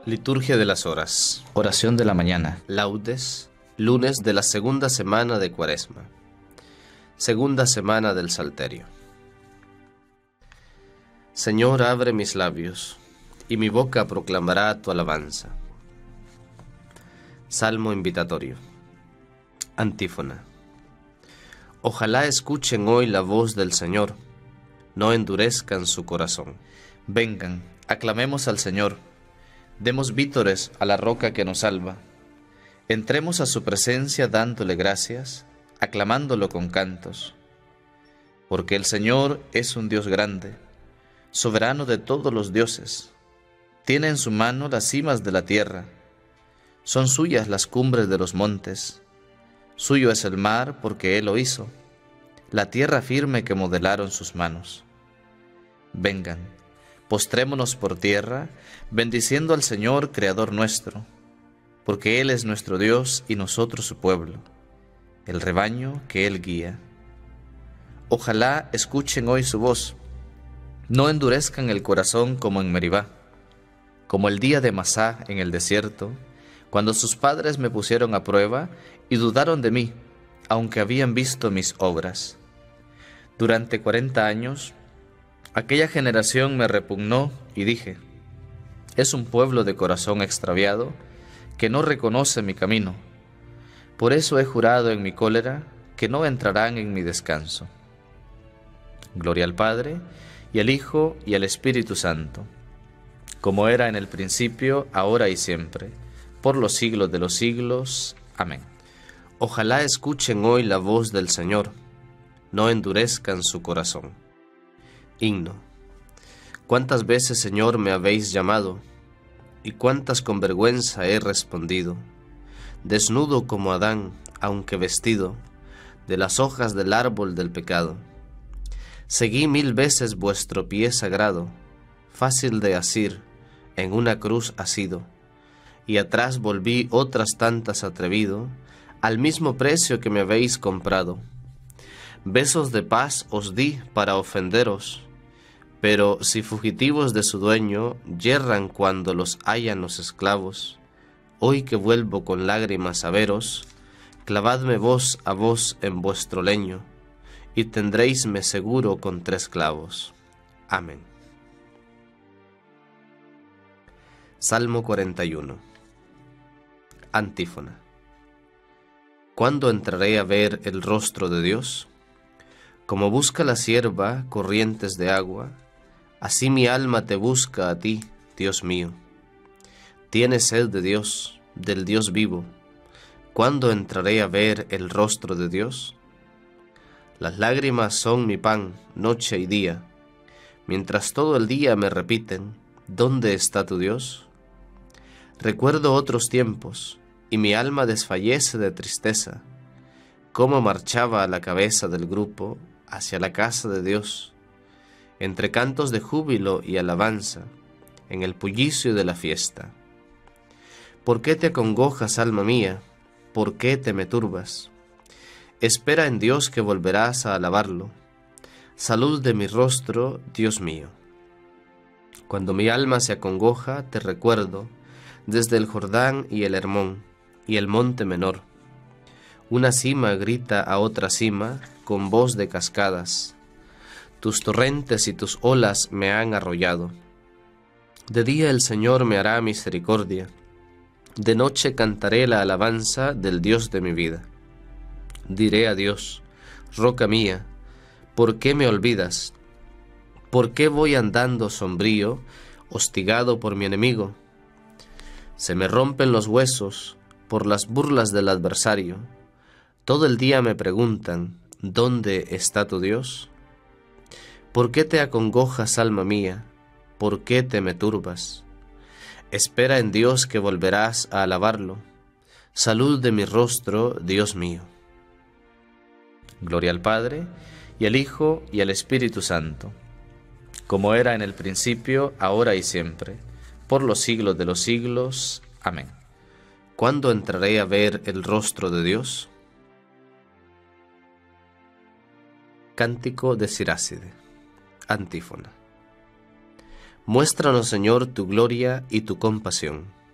Liturgia de las Horas. Oración de la mañana. Laudes, lunes de la segunda semana de Cuaresma. Segunda semana del Salterio. Señor, abre mis labios, y mi boca proclamará tu alabanza. Salmo invitatorio. Antífona. Ojalá escuchen hoy la voz del Señor, no endurezcan su corazón. Vengan, aclamemos al Señor, demos vítores a la roca que nos salva. Entremos a su presencia dándole gracias, aclamándolo con cantos. Porque el Señor es un Dios grande, soberano de todos los dioses. Tiene en su mano las cimas de la tierra, son suyas las cumbres de los montes. Suyo es el mar porque Él lo hizo, la tierra firme que modelaron sus manos. Vengan, postrémonos por tierra, bendiciendo al Señor, Creador nuestro, porque Él es nuestro Dios y nosotros su pueblo, el rebaño que Él guía. Ojalá escuchen hoy su voz, no endurezcan el corazón como en Meribá, como el día de Masá en el desierto, cuando sus padres me pusieron a prueba y dudaron de mí, aunque habían visto mis obras. Durante 40 años, aquella generación me repugnó y dije, es un pueblo de corazón extraviado que no reconoce mi camino. Por eso he jurado en mi cólera que no entrarán en mi descanso. Gloria al Padre, y al Hijo, y al Espíritu Santo, como era en el principio, ahora y siempre, por los siglos de los siglos. Amén. Ojalá escuchen hoy la voz del Señor, no endurezcan su corazón. Himno. Cuántas veces, Señor, me habéis llamado, y cuántas con vergüenza he respondido, desnudo como Adán, aunque vestido de las hojas del árbol del pecado. Seguí 1000 veces vuestro pie sagrado, fácil de asir, en una cruz asido, y atrás volví otras tantas atrevido, al mismo precio que me habéis comprado. Besos de paz os di para ofenderos, pero si fugitivos de su dueño yerran cuando los hallan los esclavos, hoy que vuelvo con lágrimas a veros, clavadme vos a vos en vuestro leño, y tendréisme seguro con 3 clavos. Amén. Salmo 41. Antífona. ¿Cuándo entraré a ver el rostro de Dios? Como busca la cierva corrientes de agua, así mi alma te busca a ti, Dios mío. Tiene sed de Dios, del Dios vivo. ¿Cuándo entraré a ver el rostro de Dios? Las lágrimas son mi pan, noche y día, mientras todo el día me repiten, ¿dónde está tu Dios? Recuerdo otros tiempos, y mi alma desfallece de tristeza, cómo marchaba a la cabeza del grupo hacia la casa de Dios, entre cantos de júbilo y alabanza, en el bullicio de la fiesta. ¿Por qué te acongojas, alma mía? ¿Por qué te me turbas? Espera en Dios que volverás a alabarlo. Salud de mi rostro, Dios mío. Cuando mi alma se acongoja, te recuerdo, desde el Jordán y el Hermón, y el monte menor. Una cima grita a otra cima, con voz de cascadas. Tus torrentes y tus olas me han arrollado. De día el Señor me hará misericordia, de noche cantaré la alabanza del Dios de mi vida. Diré a Dios, roca mía, ¿por qué me olvidas? ¿Por qué voy andando sombrío, hostigado por mi enemigo? Se me rompen los huesos por las burlas del adversario. Todo el día me preguntan, ¿dónde está tu Dios? ¿Por qué te acongojas, alma mía? ¿Por qué te me turbas? Espera en Dios que volverás a alabarlo. Salud de mi rostro, Dios mío. Gloria al Padre, y al Hijo, y al Espíritu Santo, como era en el principio, ahora y siempre, por los siglos de los siglos. Amén. ¿Cuándo entraré a ver el rostro de Dios? Cántico de Siráside. Antífona. Muéstranos, Señor, tu gloria y tu compasión.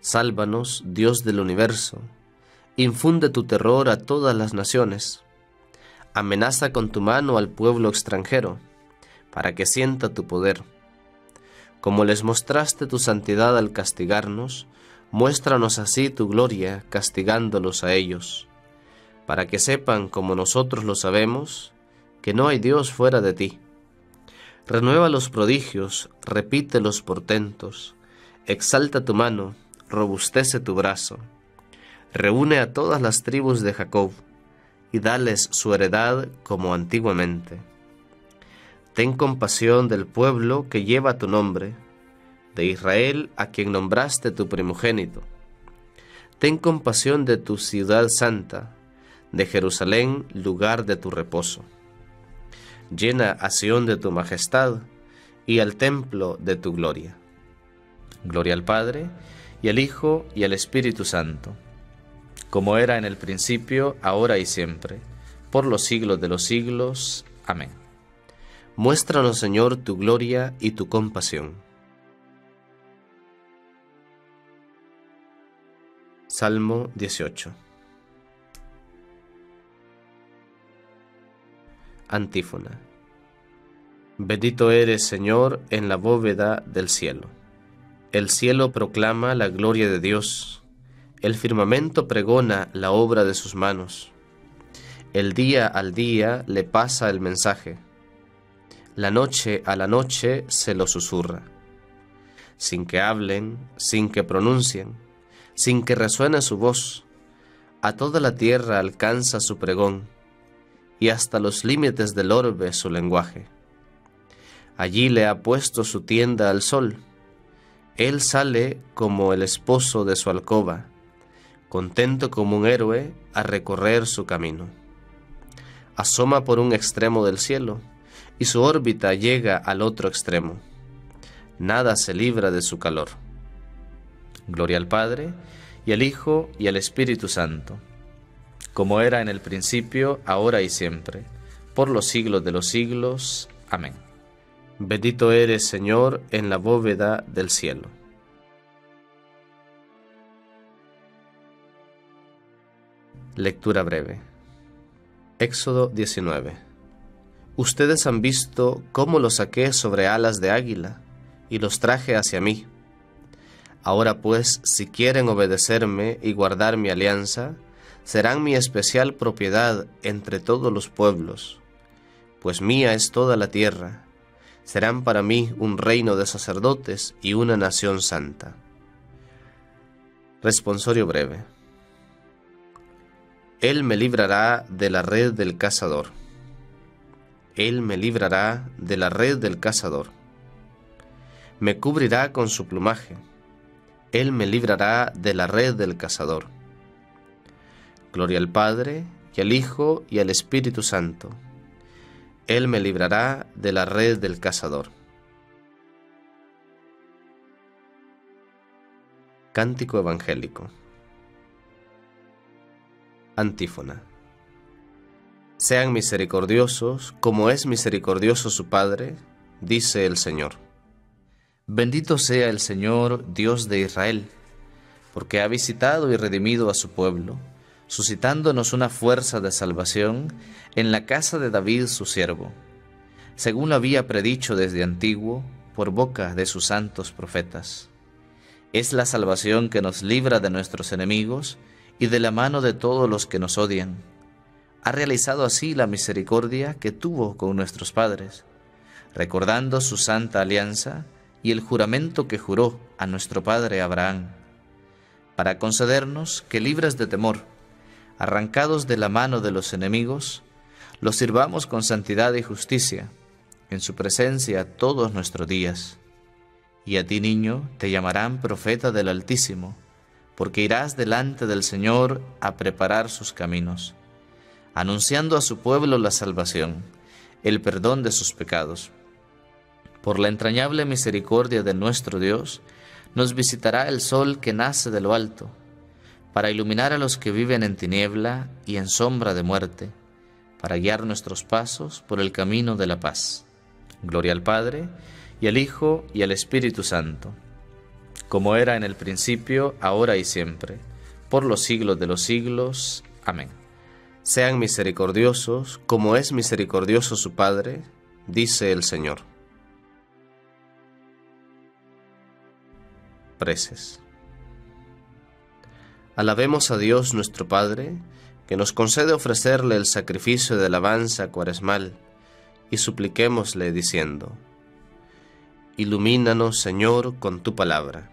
Sálvanos, Dios del universo. Infunde tu terror a todas las naciones. Amenaza con tu mano al pueblo extranjero, para que sienta tu poder. Como les mostraste tu santidad al castigarnos, muéstranos así tu gloria, castigándolos a ellos, para que sepan, como nosotros lo sabemos, que no hay Dios fuera de ti. Renueva los prodigios, repite los portentos, exalta tu mano, robustece tu brazo. Reúne a todas las tribus de Jacob, y dales su heredad como antiguamente. Ten compasión del pueblo que lleva tu nombre, de Israel a quien nombraste tu primogénito. Ten compasión de tu ciudad santa, de Jerusalén, lugar de tu reposo. Llena a Sión de tu majestad y al templo de tu gloria. Gloria al Padre, y al Hijo, y al Espíritu Santo, como era en el principio, ahora y siempre, por los siglos de los siglos. Amén. Muéstranos, Señor, tu gloria y tu compasión. Salmo 18. Antífona. Bendito eres, Señor, en la bóveda del cielo. El cielo proclama la gloria de Dios. El firmamento pregona la obra de sus manos. El día al día le pasa el mensaje. La noche a la noche se lo susurra. Sin que hablen, sin que pronuncien, sin que resuene su voz, a toda la tierra alcanza su pregón, y hasta los límites del orbe su lenguaje. Allí le ha puesto su tienda al sol. Él sale como el esposo de su alcoba, contento como un héroe a recorrer su camino. Asoma por un extremo del cielo, y su órbita llega al otro extremo. Nada se libra de su calor. Gloria al Padre, y al Hijo, y al Espíritu Santo, como era en el principio, ahora y siempre, por los siglos de los siglos. Amén. Bendito eres, Señor, en la bóveda del cielo. Lectura breve. Éxodo 19. Ustedes han visto cómo los saqué sobre alas de águila y los traje hacia mí. Ahora pues, si quieren obedecerme y guardar mi alianza, serán mi especial propiedad entre todos los pueblos, pues mía es toda la tierra. Serán para mí un reino de sacerdotes y una nación santa. Responsorio breve. Él me librará de la red del cazador. Él me librará de la red del cazador. Me cubrirá con su plumaje. Él me librará de la red del cazador. Gloria al Padre, y al Hijo, y al Espíritu Santo. Él me librará de la red del cazador. Cántico evangélico. Antífona. Sean misericordiosos, como es misericordioso su Padre, dice el Señor. Bendito sea el Señor, Dios de Israel, porque ha visitado y redimido a su pueblo, suscitándonos una fuerza de salvación en la casa de David su siervo, según lo había predicho desde antiguo por boca de sus santos profetas. Es la salvación que nos libra de nuestros enemigos y de la mano de todos los que nos odian. Ha realizado así la misericordia que tuvo con nuestros padres, recordando su santa alianza y el juramento que juró a nuestro padre Abraham, para concedernos que, libres de temor, arrancados de la mano de los enemigos, los sirvamos con santidad y justicia, en su presencia todos nuestros días. Y a ti, niño, te llamarán profeta del Altísimo, porque irás delante del Señor a preparar sus caminos, anunciando a su pueblo la salvación, el perdón de sus pecados. Por la entrañable misericordia de nuestro Dios, nos visitará el sol que nace de lo alto, para iluminar a los que viven en tiniebla y en sombra de muerte, para guiar nuestros pasos por el camino de la paz. Gloria al Padre, y al Hijo, y al Espíritu Santo, como era en el principio, ahora y siempre, por los siglos de los siglos. Amén. Sean misericordiosos, como es misericordioso su Padre, dice el Señor. Preces. Alabemos a Dios nuestro Padre, que nos concede ofrecerle el sacrificio de alabanza cuaresmal, y supliquémosle diciendo: Ilumínanos, Señor, con tu palabra.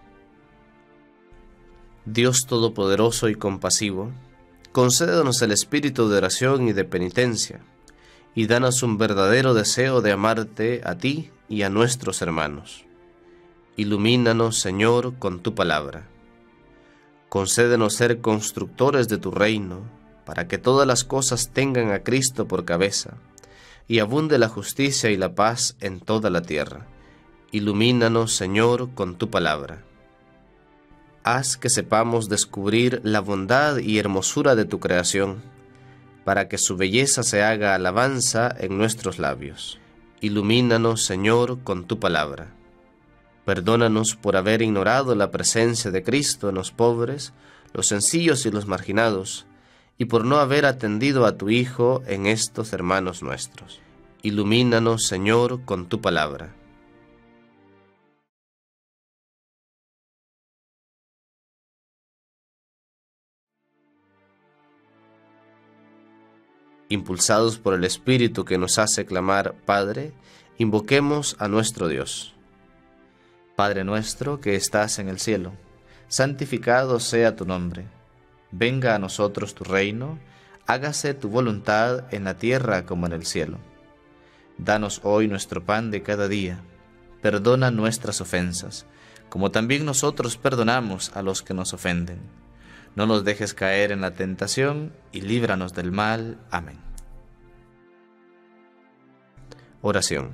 Dios Todopoderoso y compasivo, concédenos el espíritu de oración y de penitencia, y danos un verdadero deseo de amarte a ti y a nuestros hermanos. Ilumínanos, Señor, con tu palabra. Concédenos ser constructores de tu reino, para que todas las cosas tengan a Cristo por cabeza, y abunde la justicia y la paz en toda la tierra. Ilumínanos, Señor, con tu palabra. Haz que sepamos descubrir la bondad y hermosura de tu creación, para que su belleza se haga alabanza en nuestros labios. Ilumínanos, Señor, con tu palabra. Perdónanos por haber ignorado la presencia de Cristo en los pobres, los sencillos y los marginados, y por no haber atendido a tu Hijo en estos hermanos nuestros. Ilumínanos, Señor, con tu palabra. Impulsados por el Espíritu que nos hace clamar Padre, invoquemos a nuestro Dios. Padre nuestro que estás en el cielo, santificado sea tu nombre. Venga a nosotros tu reino, hágase tu voluntad en la tierra como en el cielo. Danos hoy nuestro pan de cada día. Perdona nuestras ofensas, como también nosotros perdonamos a los que nos ofenden. No nos dejes caer en la tentación y líbranos del mal. Amén. Oración.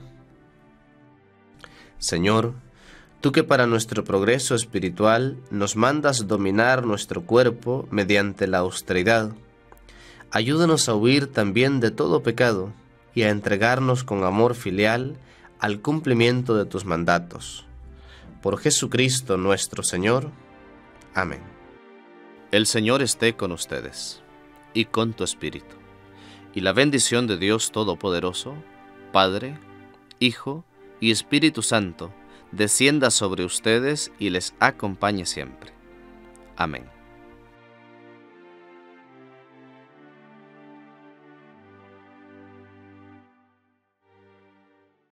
Señor, tú que para nuestro progreso espiritual nos mandas dominar nuestro cuerpo mediante la austeridad, ayúdanos a huir también de todo pecado y a entregarnos con amor filial al cumplimiento de tus mandatos. Por Jesucristo nuestro Señor. Amén. El Señor esté con ustedes y con tu espíritu, y la bendición de Dios Todopoderoso, Padre, Hijo y Espíritu Santo, descienda sobre ustedes y les acompañe siempre. Amén.